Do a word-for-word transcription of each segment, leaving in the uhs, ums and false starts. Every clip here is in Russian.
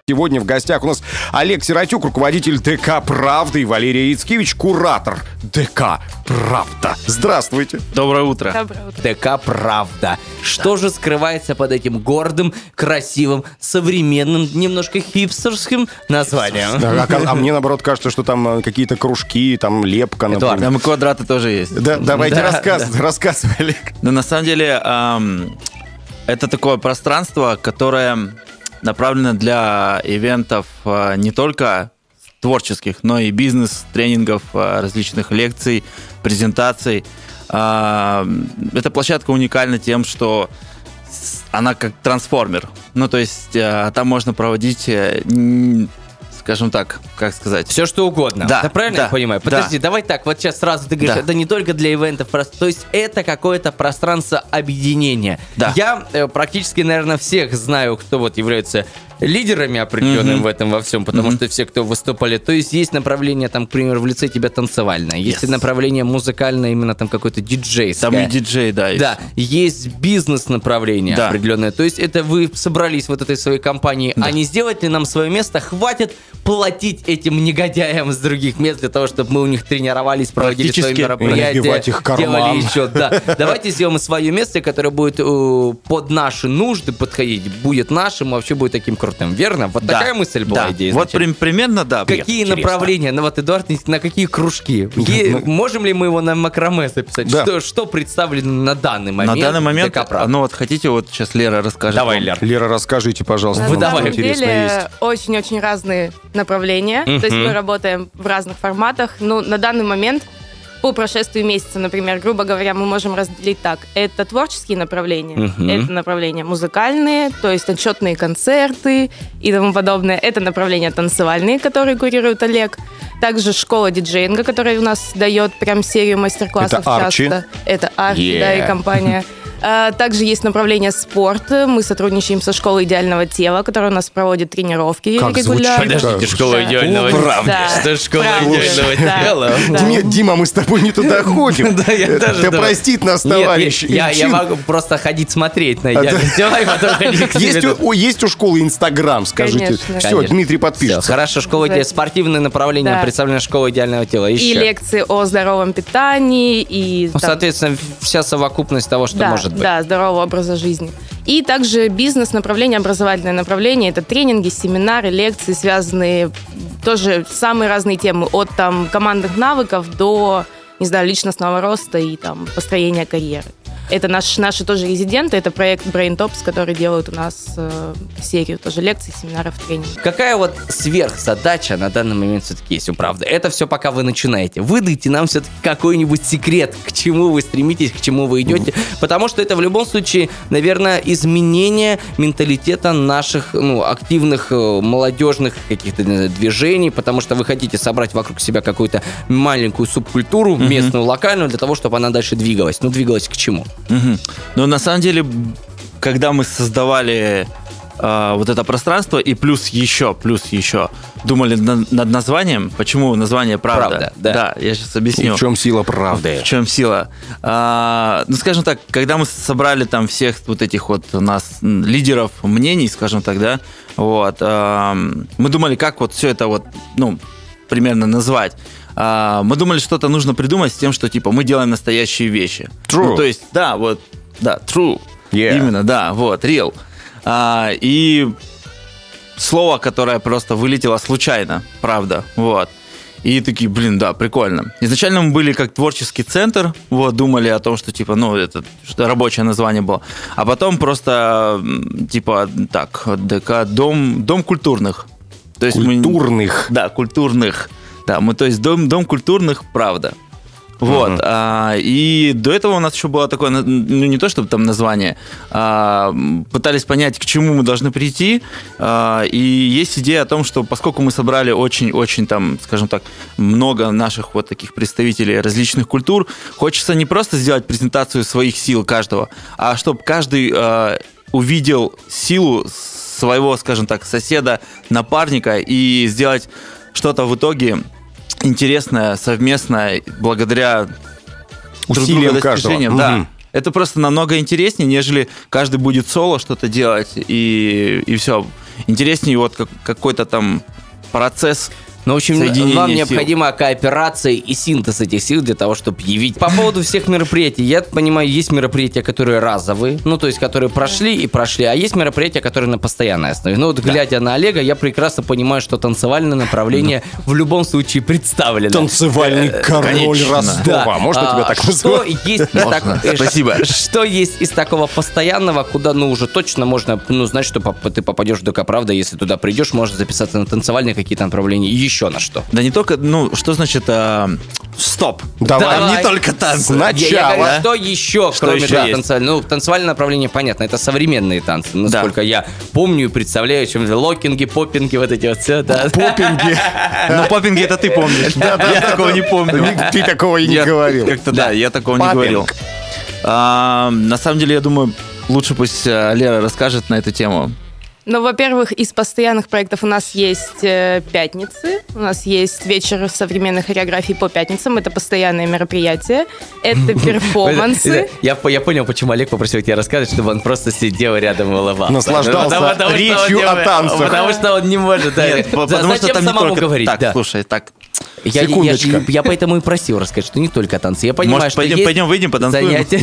Сегодня в гостях у нас Олег Сиротюк, руководитель ДК «Правда», и Валерия Яцкевич, куратор ДК «Правда». Здравствуйте. Доброе утро. Доброе утро. ДК «Правда». Что же скрывается под этим гордым, красивым, современным, немножко хипстерским названием? А, а мне, наоборот, кажется, что там какие-то кружки, там лепка, например. Эдуард, там и квадраты тоже есть. Да, давайте Да, рассказывай, рассказывай, Олег. Но на самом деле эм, это такое пространство, которое направлено для ивентов э, не только творческих, но и бизнес-тренингов, э, различных лекций, презентаций. Э, эта площадка уникальна тем, что она как трансформер. Ну, то есть э, там можно проводить, э, скажем так, как сказать... Все что угодно. Да, да, правильно да, я понимаю? да. Подожди, давай так, вот сейчас сразу ты говоришь, Да. это не только для ивентов, просто, то есть это какое-то пространство объединения. Да. Я э, практически, наверное, всех знаю, кто вот является лидерами определенным Мгм. в этом во всем, потому Мгм. что все, кто выступали, то есть есть направление, там, к примеру, в лице тебя танцевальное, есть Yes. направление музыкальное, именно там какой-то диджейское. Там и диджей, да, есть. Да, есть бизнес-направление Да. определенное. То есть это вы собрались вот этой своей компанией, Да. а не сделать ли нам свое место? Хватит платить этим негодяям с других мест для того, чтобы мы у них тренировались, проводили свои Практически мероприятия, набивать их карман. делали еще. Да. Давайте сделаем свое место, которое будет э, под наши нужды подходить, будет нашим, вообще будет таким крутым. Верно? Вот Да. такая мысль была, Да. идея. Вот изначально. при- примерно, да. Какие Интересно. направления? Ну вот, Эдуард, на какие кружки? Е- Можем ли мы его на макраме записать? Да. Что, что представлено на данный момент? На данный момент, ДК «Правда»? ну вот хотите, вот сейчас Лера расскажет. Давай, вам. Лер. Лера, расскажите, пожалуйста. На Вы что давай. самом интересное есть. деле очень-очень разные направления. То есть мы работаем в разных форматах. Ну, на данный момент, по прошествии месяца, например, грубо говоря, мы можем разделить так. Это творческие направления, Мгм. это направления музыкальные, то есть отчетные концерты и тому подобное. Это направления танцевальные, которые курирует Олег. Также школа диджеинга, которая у нас дает прям серию мастер-классов Это Арчи. часто. Это Арчи, Yeah. да, и компания. А, Также есть направление спорт. Мы сотрудничаем со школой идеального тела, которая у нас проводит тренировки Как регулярно. звучит. Подождите, школа Да. идеального Правда. Да. Что школа Правда. идеального Да. тела? Да. Диме- Дима, мы с тобой не туда ходим. Да, я тоже Да думаю. простит нас, Нет, товарищ. я, я Ильчин. могу просто ходить смотреть на идеальное тело и потом ходить к Есть тебе. у, о, есть у школы Инстаграм, скажите. Конечно. Все, Конечно. Дмитрий Всё, подпишется. хорошо, школа идеального спортивное направление Да. представлено школа идеального тела. И Еще. лекции о здоровом питании, и Ну, там, соответственно, вся совокупность того, что да, может быть. да, здорового образа жизни. И также бизнес-направление, образовательное направление. Это тренинги, семинары, лекции, связанные тоже самые разные темы. От там командных навыков до, не знаю, личностного роста и там построения карьеры. Это наш, наши тоже резиденты, это проект Brain Tops, который делают у нас э, серию тоже лекций, семинаров, тренингов. Какая вот сверхзадача на данный момент все-таки есть у «Правды»? Это все пока вы начинаете. Выдайте нам все-таки какой-нибудь секрет, к чему вы стремитесь, к чему вы идете. Потому что это в любом случае, наверное, изменение менталитета наших ну, активных э, молодежных каких-то не знаю, движений, потому что вы хотите собрать вокруг себя какую-то маленькую субкультуру, местную, локальную, для того, чтобы она дальше двигалась. Ну, двигалась к чему? Мгм. Но на самом деле, когда мы создавали э, вот это пространство, и плюс еще, плюс еще думали на- над названием, почему название «Правда». «Правда», да. я сейчас И объясню. в чем сила правды? В чем сила? А, ну, скажем так, когда мы собрали там всех вот этих вот у нас м, лидеров мнений, скажем так, да, вот, а, мы думали, как вот все это вот, ну, примерно назвать. А, мы думали, что-то нужно придумать с тем, что, типа, мы делаем настоящие вещи. True. Ну, то есть, да, вот, да, true. Yeah. Именно, да, вот, real. А, и слово, которое просто вылетело случайно, правда, вот. И такие, блин, да, прикольно. Изначально мы были как творческий центр, вот, думали о том, что, типа, ну, это что рабочее название было. А потом просто, м, типа, так, ДК, дом, дом культурных. То есть мы- Культурных. да, культурных. Да, мы, то есть, дом, дом культурных, правда. Вот. Мгм. а, и до этого у нас еще было такое, ну, не то чтобы там название, а, пытались понять, к чему мы должны прийти. а, и есть идея о том, что поскольку мы собрали очень-очень там, скажем так, много наших вот таких представителей различных культур, хочется не просто сделать презентацию своих сил каждого, а чтобы каждый а, увидел силу своего, скажем так, соседа, напарника и сделать что-то в итоге интересное, совместное, благодаря друг Усилиям друга каждого. достижениям. Да. Мгм. Это просто намного интереснее, нежели каждый будет соло что-то делать, и, и все. интереснее вот как, какой-то там процесс. Ну, в общем, соединение вам сил. необходима кооперация и синтез этих сил для того, чтобы явить. По поводу всех мероприятий, я понимаю, есть мероприятия, которые разовые, ну, то есть, которые прошли и прошли, а есть мероприятия, которые на постоянной основе. Ну, вот, глядя на Олега, я прекрасно понимаю, что танцевальное направление в любом случае представлено. Танцевальный король конечно. Ростова. Да. Можно тебя А, так что называть? есть из так- э, Спасибо. Что есть из такого постоянного, куда, ну, уже точно можно, ну, знать, что поп- ты попадешь в ДК «Правда», если туда придешь, можно записаться на танцевальные какие-то направления и еще на что. Да не только, ну, что значит а, стоп? Давай. Там не только танцы. Я, я говорю, Да? что еще, Что кроме еще да, есть? танцевального? Ну, танцевальное направление, понятно, это современные танцы, насколько я помню и представляю, чем локинги, поппинги, вот эти вот все, да. Поппинги. Ну, поппинги это ты помнишь. Я такого не помню. Ты такого и не Я говорил. Как-то да, я такого не Поппинг. говорил. А, На самом деле, я думаю, лучше пусть а, Лера расскажет на эту тему. Ну, во-первых, из постоянных проектов у нас есть э, пятницы, у нас есть вечер современной хореографии по пятницам, это постоянное мероприятие, это перформансы. Я, я понял, почему Олег попросил тебя рассказать, чтобы он просто сидел рядом и улыбался. Наслаждался Потому- потому что речью он не- о танцах. Потому что он не может. Да. Нет, Да, потому что зачем там не самому только... говорить? Так, Да. слушай, так. Я, я, Секундочка. я, я поэтому и просил рассказать, что не только танцы. Я понимаю, Может, что пойдем, есть пойдем выйдем, потанцуем? занятия.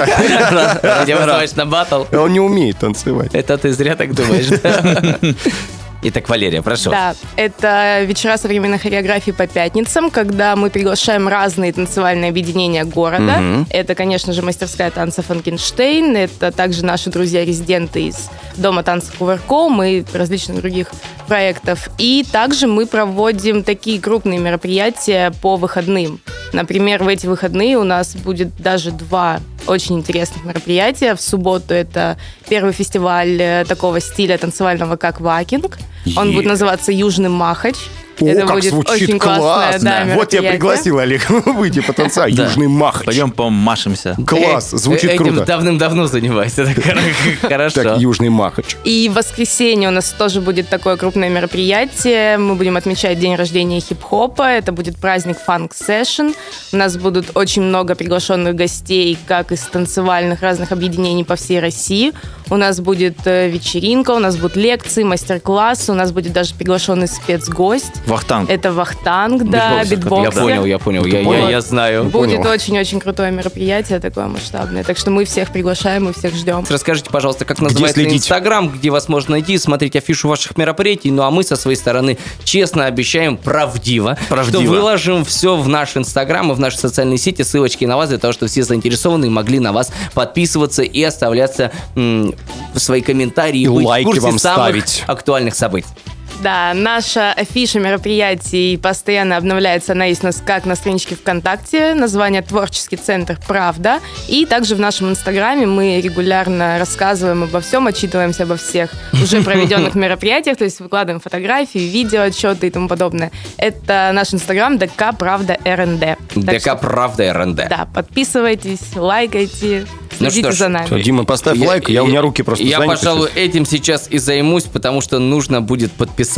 Пойдем смотришь на батл. Он не умеет танцевать. Это ты зря так думаешь. да? Итак, Валерия, прошу. Да, это вечера современной хореографии по пятницам, когда мы приглашаем разные танцевальные объединения города. Это, конечно же, мастерская танца «Франкенштейн», это также наши друзья-резиденты из Дома танца «Кувырком» и различных других проектов. И также мы проводим такие крупные мероприятия по выходным. Например, в эти выходные у нас будет даже два очень интересных мероприятия. В субботу это первый фестиваль э, такого стиля танцевального, как вакинг. Он Е. будет называться «Южный Махач». О, это как будет звучит очень классное, классно. да, Вот я мероприятие. пригласил, Олег, выйти потанцевать. Да. Южный Махач. Пойдем помашемся. Класс, Э, звучит Этим круто. давным-давно занимаюсь. Это хорошо. Так, Южный Махач. И в воскресенье у нас тоже будет такое крупное мероприятие. Мы будем отмечать день рождения хип-хопа. Это будет праздник Funk Session. У нас будут очень много приглашенных гостей, как из танцевальных разных объединений по всей России. У нас будет э, вечеринка, у нас будут лекции, мастер-классы, у нас будет даже приглашенный спецгость. Вахтанг. Это вахтанг, да, Битбоксер. битбоксер. Я понял, я понял, я, я, я знаю. Будет Понял. очень-очень крутое мероприятие, такое масштабное. Так что мы всех приглашаем и всех ждем. Расскажите, пожалуйста, как называется следить? Инстаграм, где вас можно найти, смотреть афишу ваших мероприятий. Ну а мы со своей стороны честно обещаем правдиво, Правдиво. что выложим все в наш Инстаграм и в наши социальные сети, ссылочки на вас, для того, чтобы все заинтересованные могли на вас подписываться и оставляться м, свои комментарии, И быть в лайки курсе вам самых ставить. актуальных событий. Да, наша афиша мероприятий постоянно обновляется. Она есть у нас как на страничке ВКонтакте, название «Творческий центр Правда». И также в нашем Инстаграме мы регулярно рассказываем обо всем, отчитываемся обо всех уже проведенных мероприятиях, то есть выкладываем фотографии, видео, отчеты и тому подобное. Это наш Инстаграм ДК Правда РНД. Так ДК что, Правда РНД. да, подписывайтесь, лайкайте, Ну следите что ж, за нами. Всё, Дима, поставь лайк, я, у меня руки просто Я, заняты пожалуй, сейчас. этим сейчас и займусь, потому что нужно будет подписаться.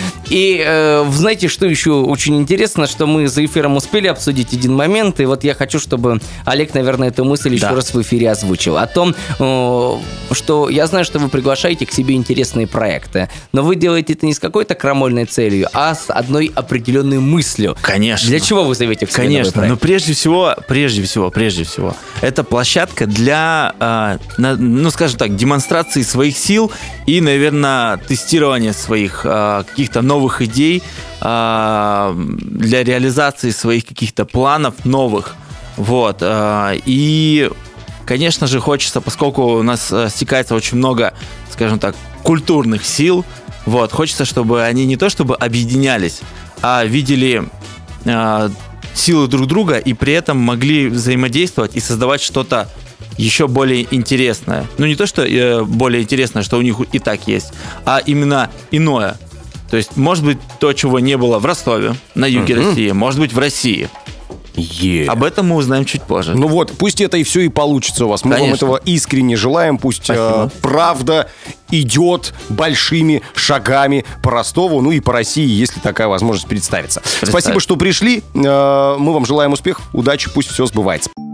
И э, знаете, что еще очень интересно, что мы за эфиром успели обсудить один момент, и вот я хочу, чтобы Олег, наверное, эту мысль еще Да. раз в эфире озвучил. О том, э, что я знаю, что вы приглашаете к себе интересные проекты, но вы делаете это не с какой-то крамольной целью, а с одной определенной мыслью. Конечно. Для чего вы зовете к себе новый Конечно, проект? но прежде всего, прежде всего, прежде всего, это площадка для, а, на- ну, скажем так, демонстрации своих сил и, наверное, тестирования своих а, каких-то новых идей, а, для реализации своих каких-то планов новых. Вот. а, И, конечно же, хочется, поскольку у нас а, стекается очень много, скажем так, культурных сил, вот, хочется, чтобы они не то чтобы объединялись, а видели а, силы друг друга и при этом могли взаимодействовать и создавать что-то еще более интересное. Ну, не то, что э, более интересное, что у них и так есть, а именно иное. То есть, может быть, то, чего не было в Ростове, на юге Мгм. России, может быть, в России. Е. Об этом мы узнаем чуть позже. Ну вот, пусть это и все и получится у вас. Мы вам Конечно. этого искренне желаем. Пусть э, Спасибо. правда идет большими шагами по Ростову, ну и по России, если такая возможность представится. Спасибо, что пришли. Э, мы вам желаем успехов, удачи, пусть все сбывается.